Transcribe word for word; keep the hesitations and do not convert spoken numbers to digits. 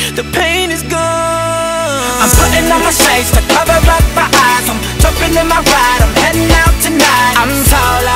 the pain is gone. I'm putting on my shades to cover up my eyes. I'm jumping in my ride, I'm heading out tonight. I'm tall